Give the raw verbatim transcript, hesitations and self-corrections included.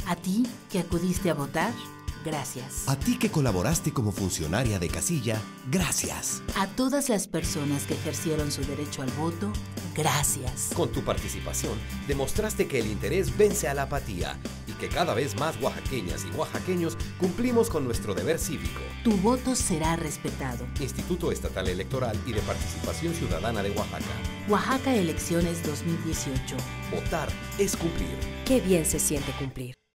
A ti que acudiste a votar, gracias. A ti que colaboraste como funcionaria de casilla, gracias. A todas las personas que ejercieron su derecho al voto, gracias. Con tu participación, demostraste que el interés vence a la apatía y que cada vez más oaxaqueñas y oaxaqueños cumplimos con nuestro deber cívico. Tu voto será respetado. Instituto Estatal Electoral y de Participación Ciudadana de Oaxaca. Oaxaca Elecciones dos mil dieciocho. Votar es cumplir. Qué bien se siente cumplir.